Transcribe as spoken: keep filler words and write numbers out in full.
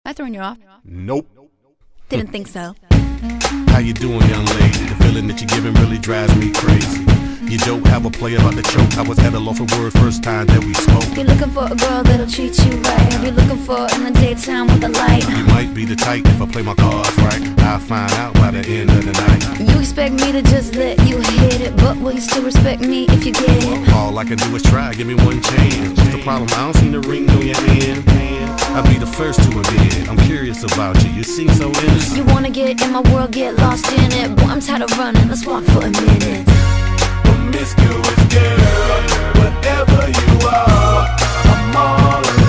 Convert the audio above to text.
I throwing you off? Nope. Didn't think so. How you doing, young lady? The feeling that you're giving really drives me crazy. You don't have a play about the choke. I was at a loss of words first time that we spoke. You're looking for a girl that'll treat you right. You're looking for in the daytime with the light. You might be the type if I play my cards right. I'll find out by the end of the night. You expect me to just let you hit it, but will you still respect me if you get it? All I can do is try, give me one chance. What's the problem? I don't see the ring on your hand. I'll be the first to admit I'm curious about you, you seem so innocent. You wanna get in my world, get lost in it. Boy, I'm tired of running, let's walk for a minute. Promiscuous girl, whatever you are, I'm all in.